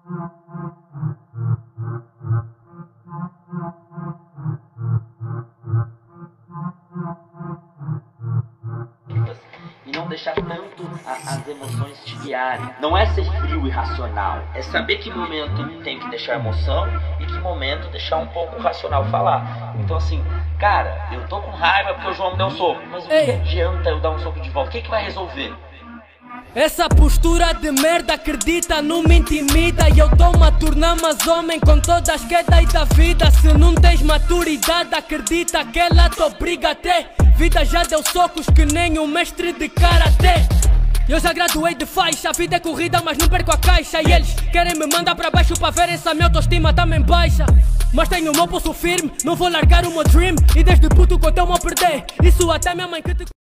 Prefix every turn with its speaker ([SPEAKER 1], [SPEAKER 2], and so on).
[SPEAKER 1] E não deixar tanto as emoções te guiarem. Não é ser frio e racional, é saber que momento tem que deixar emoção e que momento deixar um pouco o racional falar. Então assim, cara, eu tô com raiva porque o João me deu um soco, mas o que adianta eu dar um soco de volta? O que vai resolver?
[SPEAKER 2] Essa postura de merda acredita, não me intimida. E eu tô-me a tornar mais homem com todas as quedas da vida. Se não tens maturidade, acredita que ela te obriga a ter. Vida já deu socos que nem um mestre de karatê. Eu já graduei de faixa, a vida é corrida mas não perco a caixa. E eles querem me mandar pra baixo pra verem se a minha autoestima também baixa. Mas tenho o meu pulso firme, não vou largar o meu dream. E desde puto que eu tenho a perder, isso até minha mãe que te...